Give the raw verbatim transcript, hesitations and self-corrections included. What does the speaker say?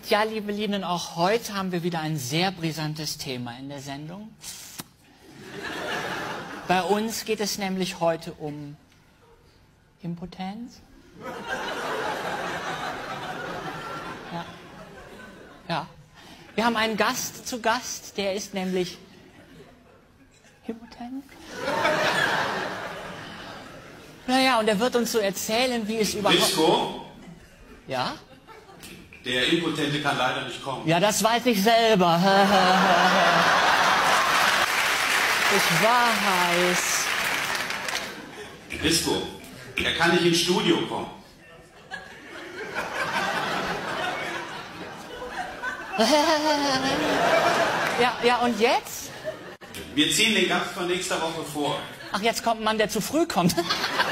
Ja, liebe Lieben, auch heute haben wir wieder ein sehr brisantes Thema in der Sendung. Bei uns geht es nämlich heute um Impotenz. Ja. Ja. Wir haben einen Gast zu Gast, der ist nämlich impotent. Naja, und er wird uns so erzählen, wie es überhaupt... Disco? Ja? Der Impotente kann leider nicht kommen. Ja, das weiß ich selber. Ich war heiß. Disco, er kann nicht ins Studio kommen. Ja, ja, und jetzt? Wir ziehen den Gast von nächster Woche vor. Ach, jetzt kommt ein Mann, der zu früh kommt.